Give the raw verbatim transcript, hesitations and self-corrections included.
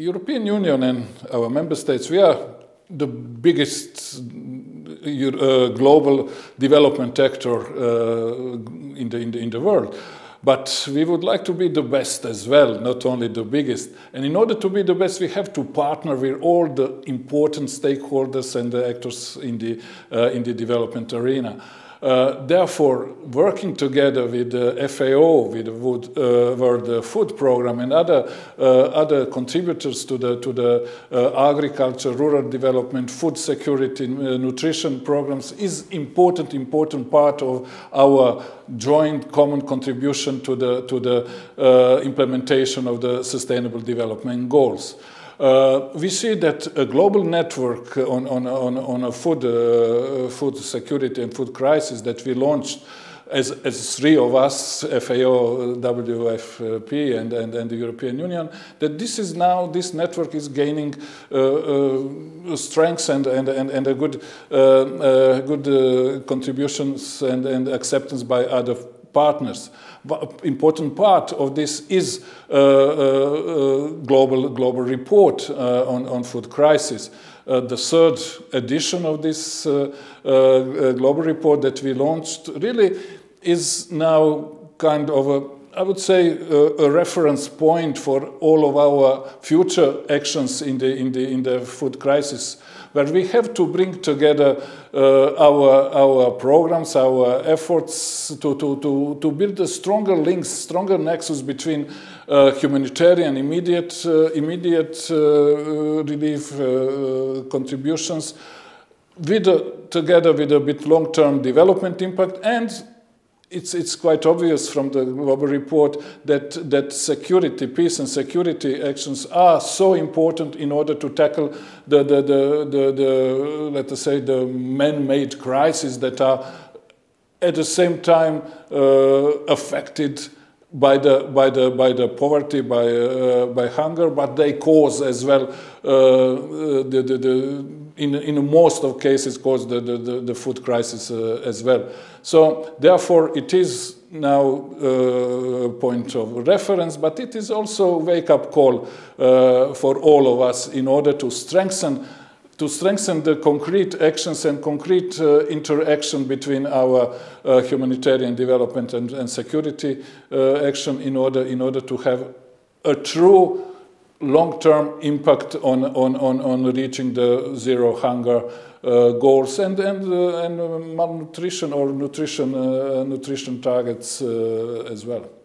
European Union and our member states, we are the biggest uh, global development actor uh, in, the, in, the, in the world. But we would like to be the best as well, not only the biggest. And in order to be the best, we have to partner with all the important stakeholders and the actors in the, uh, in the development arena. Uh, therefore, working together with the F A O, with the Wood, uh, World Food Programme, and other uh, other contributors to the to the uh, agriculture, rural development, food security, uh, nutrition programs is important important part of our joint common contribution to the to the uh, implementation of the Sustainable Development Goals. Uh, we see that a global network on, on, on, on a food, uh, food security and food crisis that we launched as, as three of us, F A O, W F P, and, and, and the European Union, that this is now, this network is gaining uh, uh, strengths and, and, and, and a good, uh, uh, good uh, contributions and, and acceptance by other partners. But important part of this is uh, uh, global global report uh, on, on food crisis. Uh, the third edition of this uh, uh, global report that we launched really is now kind of a, I would say, a, a reference point for all of our future actions in the in the in the food crisis, where we have to bring together uh, our our programs, our efforts to to to to build a stronger links, stronger nexus between uh, humanitarian immediate uh, immediate uh, relief uh, contributions, with a, together with a bit long-term development impact. And It's, it's quite obvious from the global report that, that security, peace and security actions are so important in order to tackle the, the, the, the, the let us say, the man-made crises that are at the same time uh, affected by the, by the, by the poverty, by, uh, by hunger, but they cause as well, uh, the, the, the, in, in most of cases, cause the, the, the food crisis uh, as well. So therefore, it is now a point of reference, but it is also a wake-up call uh, for all of us in order to strengthen to strengthen the concrete actions and concrete uh, interaction between our uh, humanitarian development and, and security uh, action in order in order to have a true long-term impact on, on, on, on reaching the zero hunger uh, goals and, and, uh, and uh, malnutrition or nutrition, uh, nutrition targets uh, as well.